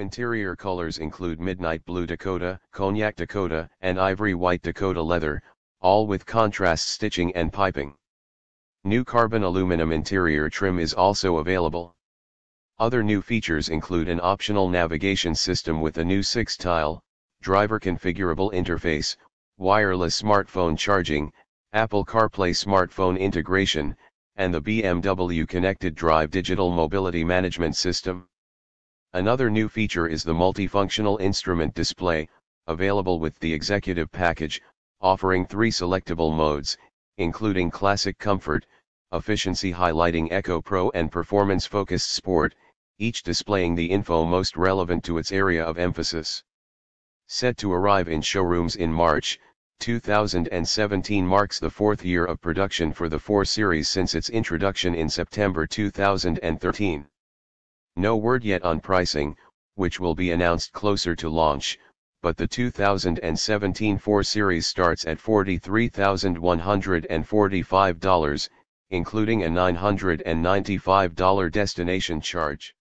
Interior colors include Midnight Blue Dakota, Cognac Dakota, and Ivory White Dakota leather, all with contrast stitching and piping. New carbon aluminum interior trim is also available. Other new features include an optional navigation system with a new 6-tile, driver configurable interface, wireless smartphone charging, Apple CarPlay smartphone integration, and the BMW Connected Drive digital mobility management system. Another new feature is the multifunctional instrument display, available with the executive package, offering 3 selectable modes, including Classic Comfort, Efficiency Highlighting Eco Pro and Performance Focused Sport, each displaying the info most relevant to its area of emphasis. Set to arrive in showrooms in March, 2017 marks the 4th year of production for the 4 Series since its introduction in September 2013. No word yet on pricing, which will be announced closer to launch, but the 2017 4 Series starts at $43,145, including a $995 destination charge.